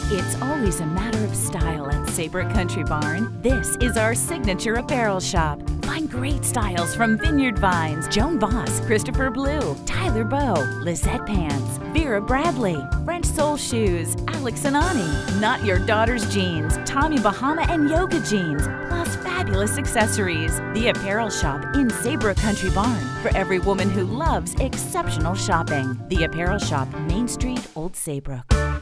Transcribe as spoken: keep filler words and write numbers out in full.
It's always a matter of style at Saybrook Country Barn. This is our signature apparel shop. Find great styles from Vineyard Vines, Joan Voss, Christopher Blue, Tyler Bow, Lizette Pants, Vera Bradley, French Soul Shoes, Alex and Ani, Not Your Daughter's Jeans, Tommy Bahama and Yoga Jeans, plus fabulous accessories. The Apparel Shop in Saybrook Country Barn for every woman who loves exceptional shopping. The Apparel Shop, Main Street, Old Saybrook.